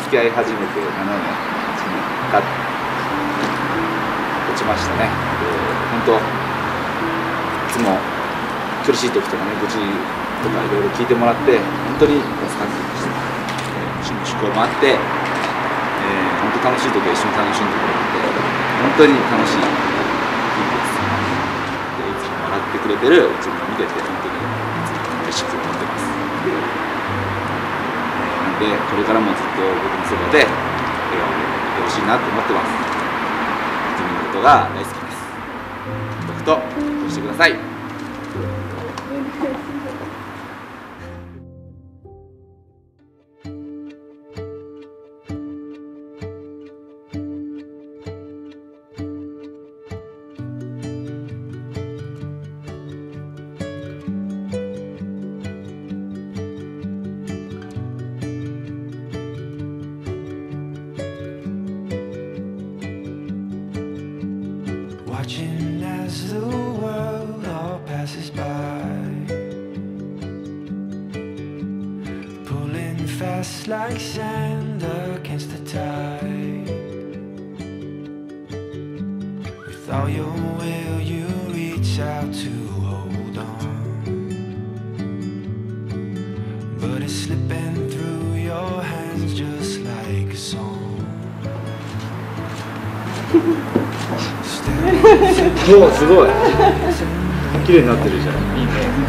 付き合い始めて7年、8年が落ちましたね。本当いつも苦しい時とかね、愚痴とかいろいろ聞いてもらって本当に助かっていました。趣向もあって、本当楽しい時は一緒に楽しんでくれて本当に楽しい日々です。でいつも笑ってくれてる自分を見てて本当にいつも嬉しく思ってます。なのでこれからもずっと僕のそばで笑顔でいてほしいなと思ってます。自分のことが大好きです。僕と結婚してください。 Watching as the world all passes by, pulling fast like sand against the tide. With all your will you reach out to hold on, but it's slipping through your hands just like a song. おお、すごい綺麗になってるじゃん。いいね。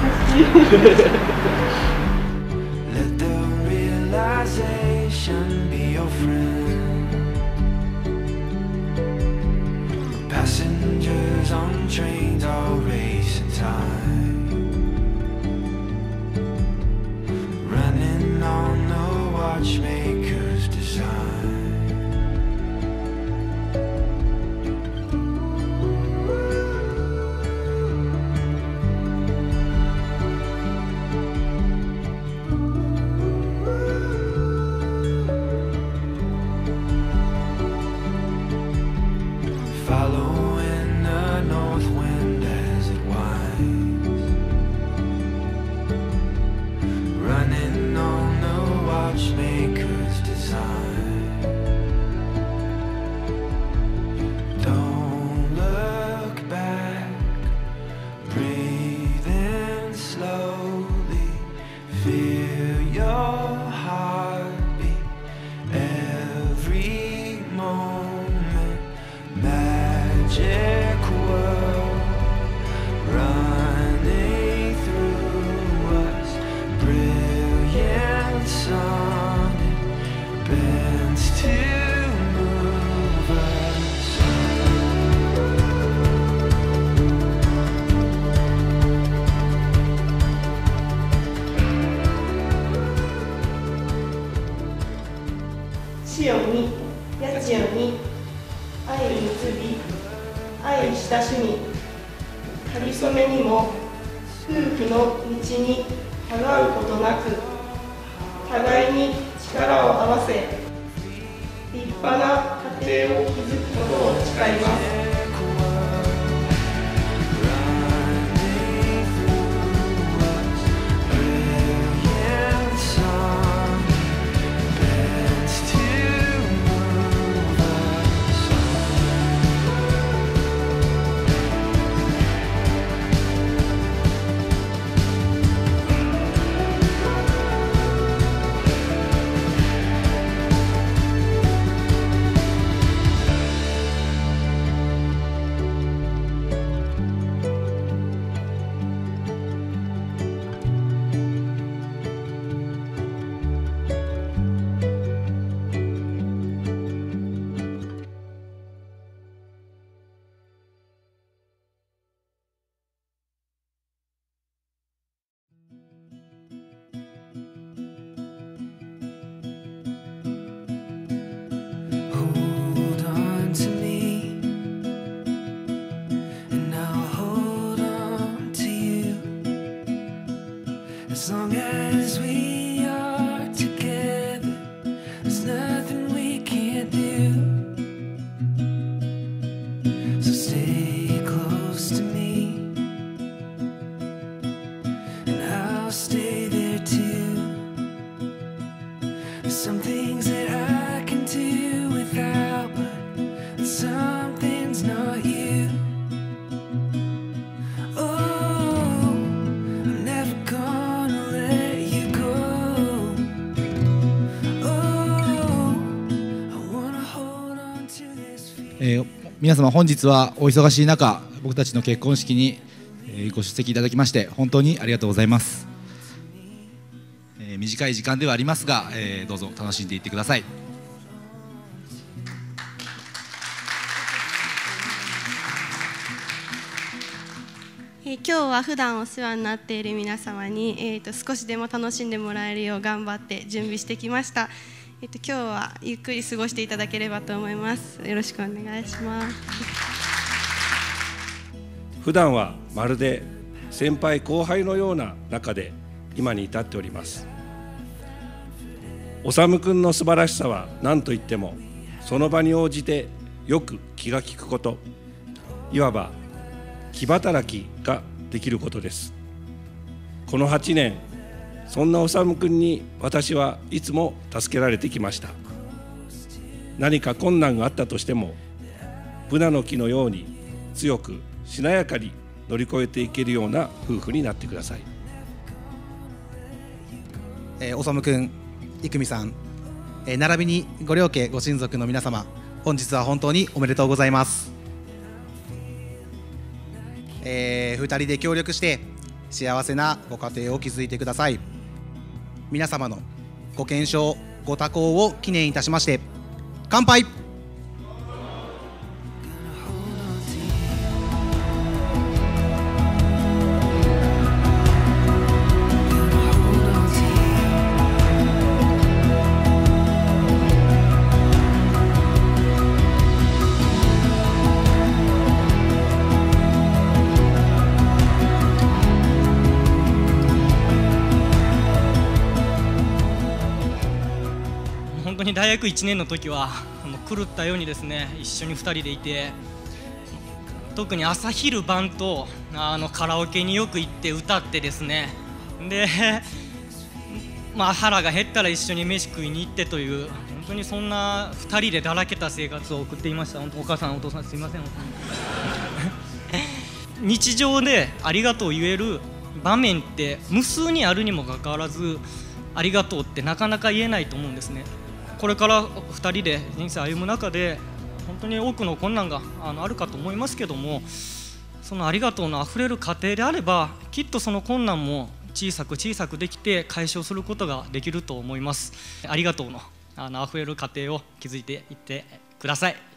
Let the realization be your friend. Passengers on trains all racing time, running on the watchmaker's design. Following the north wind as it winds, running on the watchmaker's design. Don't look back, breathe in slowly, feel your heartbeat every moment. Magic world running through us, brilliant sun, it bends to move us. 시연이, 야지연이愛に結び、愛親しみ、かりそめにも夫婦の道にたがうことなく、互いに力を合わせ、立派な家庭を築くことを誓います。 皆様本日はお忙しい中、僕たちの結婚式にご出席いただきまして本当にありがとうございます。短い時間ではありますが、どうぞ楽しんでいってください。 今日は普段お世話になっている皆様に、少しでも楽しんでもらえるよう頑張って準備してきました。今日はゆっくり過ごしていただければと思います。よろしくお願いします。 普段はまるで先輩後輩のような中で今に至っております。修君の素晴らしさは何といってもその場に応じてよく気が利くこと、いわば気働きができることです。この8年、そんな修君に私はいつも助けられてきました。何か困難があったとしてもブナの木のように強くしなやかに乗り越えていけるような夫婦になってください。 修君、郁美さん、並びにご両家ご親族の皆様、本日は本当におめでとうございます。2人で協力して幸せなご家庭を築いてください。皆様のご健勝ご多幸を記念いたしまして乾杯。 本当に大学1年の時は狂ったようにですね、一緒に2人でいて、特に朝昼晩とカラオケによく行って歌ってですね、で、腹が減ったら一緒に飯食いに行ってという、本当にそんな2人でだらけた生活を送っていました。本当お母さんお父さんすいません。日常でありがとうを言える場面って無数にあるにもかかわらず、ありがとうってなかなか言えないと思うんですね。これから2人で人生歩む中で本当に多くの困難があるかと思いますけども、そのありがとうのあふれる過程であればきっとその困難も小さく小さくできて解消することができると思います。ありがとうのあふれる過程を築いていってください。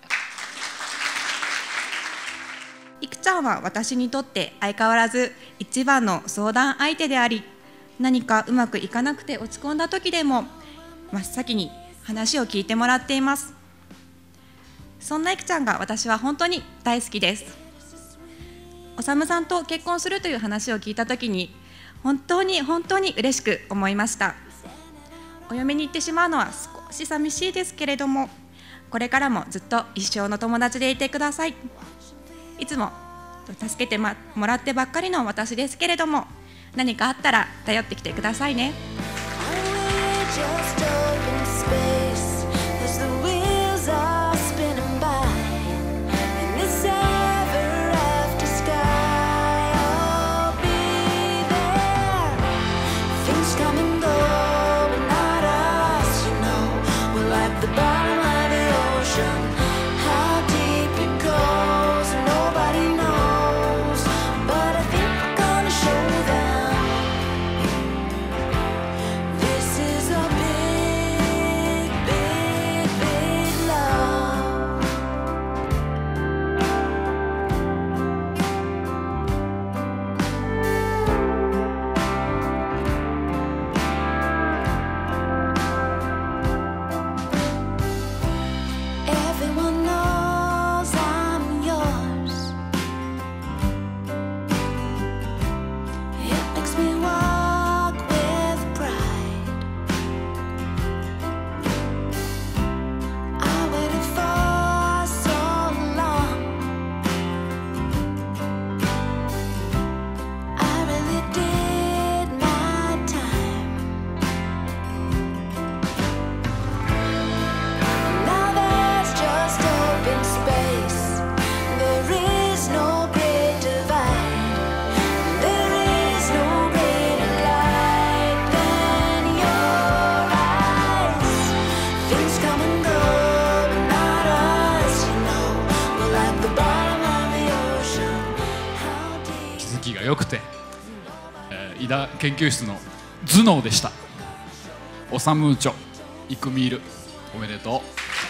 いくちゃんは私にとって相変わらず一番の相談相手であり、何かうまくいかなくて落ち込んだ時でも真っ先に話を聞いてもらっています。そんないくちゃんが私は本当に大好きです。修さんと結婚するという話を聞いた時に本当に嬉しく思いました。お嫁に行ってしまうのは少し寂しいですけれども、これからもずっと一生の友達でいてください。いつも助けてもらってばっかりの私ですけれども、何かあったら頼ってきてくださいね。 This is a big 良くて、井田研究室の頭脳でした。オサムーチョイクミール、おめでとう。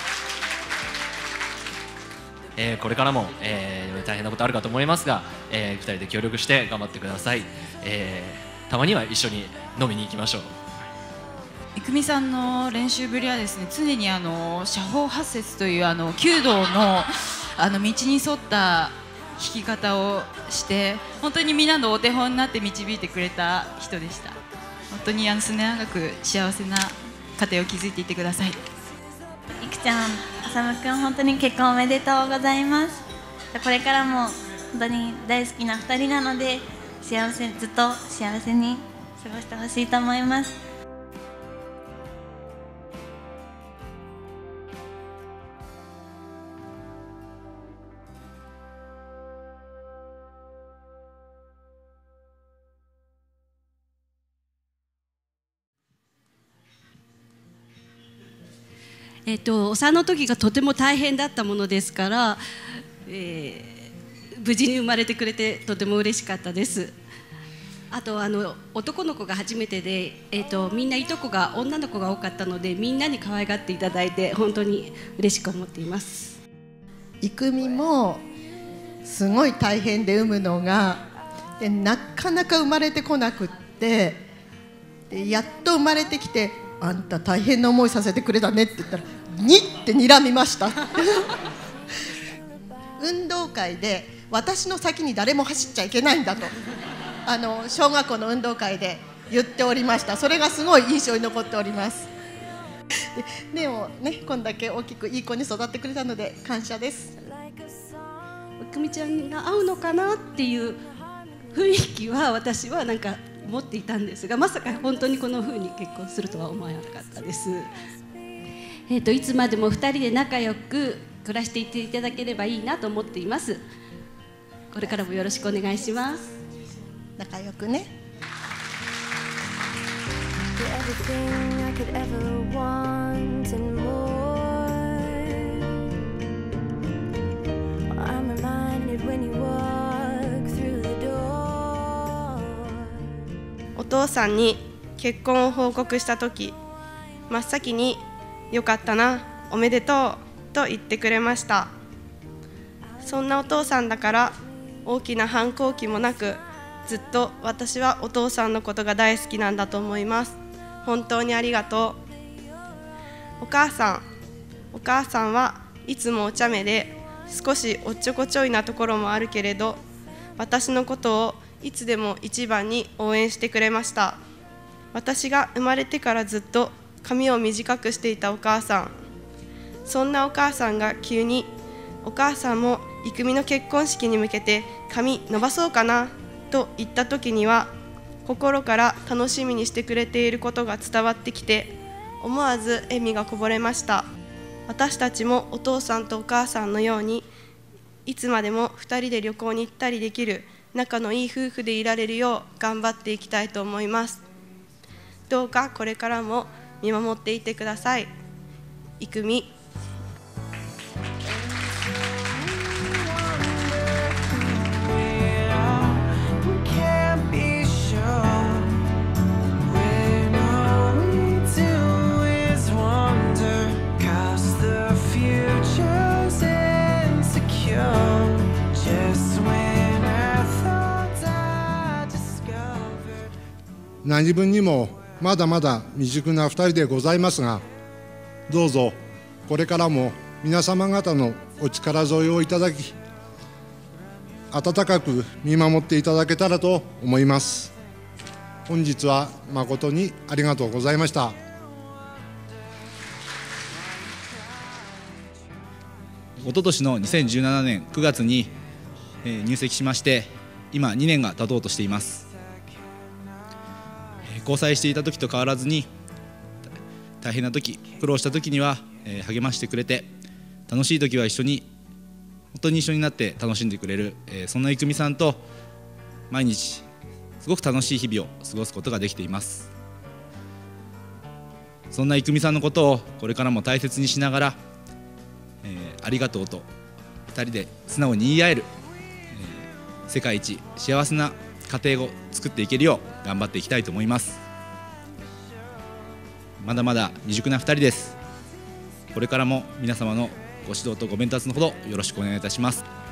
これからも、大変なことあるかと思いますが、2人で協力して頑張ってください。たまには一緒に飲みに行きましょう。 郁美さんの練習ぶりはですね、常に射法八節という弓道の道に沿った弾き方をして、本当にみんなのお手本になって導いてくれた人でした。本当に末永く幸せな家庭を築いていってください。 いくちゃん、あさむくん、本当に結婚おめでとうございます。これからも本当に大好きな2人なので、ずっと幸せに過ごしてほしいと思います。 お産の時がとても大変だったものですから、無事に生まれてくれてとても嬉しかったです。あと男の子が初めてで、みんないとこが女の子が多かったので、みんなに可愛がっていただいて本当に嬉しく思っています。 育美もすごい大変で産むのが、でなかなか生まれてこなくって、でやっと生まれてきて、あんた大変な思いさせてくれたねって言ったら、にって睨みました運動会で私の先に誰も走っちゃいけないんだと小学校の運動会で言っておりました。それがすごい印象に残っております。でもね、こんだけ大きくいい子に育ってくれたので感謝です。 郁美ちゃんが合うのかなっていう雰囲気は私はなんか思っていたんですが、まさか本当にこの風に結婚するとは思わなかったです。いつまでも2人で仲良く暮らしていっていただければいいなと思っています。これからもよろしくお願いします。 仲良くね。 お父さんに結婚を報告した時、真っ先によかったな、おめでとうと言ってくれました。そんなお父さんだから大きな反抗期もなく、ずっと私はお父さんのことが大好きなんだと思います。本当にありがとう。お母さんはいつもお茶目で少しおっちょこちょいなところもあるけれど、私のことをいつでも一番に応援してくれました。私が生まれてからずっと髪を短くしていたお母さん、そんなお母さんが急にお母さんも育美の結婚式に向けて髪伸ばそうかなと言った時には、心から楽しみにしてくれていることが伝わってきて、思わず笑みがこぼれました。私たちもお父さんとお母さんのように、いつまでも2人で旅行に行ったりできる仲のいい夫婦でいられるよう頑張っていきたいと思います。どうかこれからも見守っていてください。育美。 何分にもまだまだ未熟な2人でございますが、どうぞこれからも皆様方のお力添えをいただき、温かく見守っていただけたらと思います。本日は誠にありがとうございました。 一昨年の2017年9月に入籍しまして、今2年が経とうとしています。交際していた時と変わらずに、大変な時、苦労した時には励ましてくれて、楽しい時は一緒に、本当に一緒になって楽しんでくれる、そんな育美さんと毎日すごく楽しい日々を過ごすことができています。そんな育美さんのことをこれからも大切にしながら、ありがとうと2人で素直に言い合える、世界一幸せな家庭を作っていけるよう頑張っていきたいと思います。まだまだ未熟な2人です。これからも皆様のご指導とご鞭撻のほどよろしくお願いいたします。